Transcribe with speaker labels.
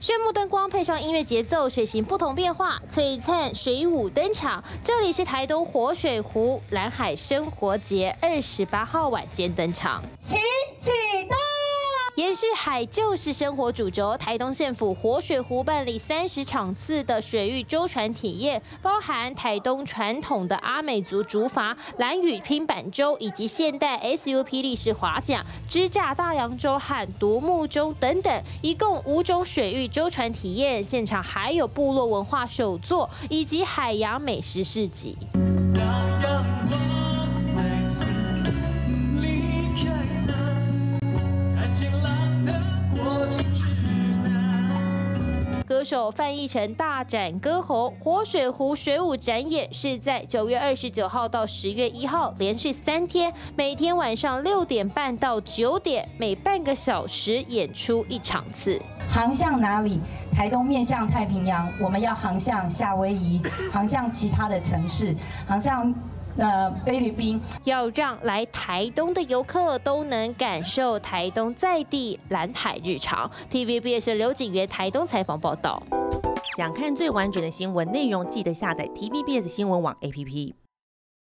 Speaker 1: 炫目灯光配上音乐节奏，水形不同变化，璀璨水舞登场。这里是台东活水湖蓝海生活节28号晚间登场，
Speaker 2: 请启动。
Speaker 1: 延续海就是生活主轴，台东县府活水湖办理30场次的水域舟船体验，包含台东传统的阿美族竹筏、兰屿拼板舟，以及现代 SUP 立式划桨、支架大洋舟和独木舟等等，一共5种水域舟船体验。现场还有部落文化手作以及海洋美食市集。歌手范逸臣大展歌喉，活水湖水舞展演是在9月29号到10月1号，连续3天，每天晚上6点半到9点，每半个小时演出1场次。
Speaker 2: 航向哪里？台东面向太平洋，我们要航向夏威夷，航向其他的城市，航向菲律宾，
Speaker 1: 要让来台东的游客都能感受台东在地蓝海日常。TVBS 刘景元台东采访报道。
Speaker 3: 想看最完整的新闻内容，记得下载 TVBS 新闻网 APP。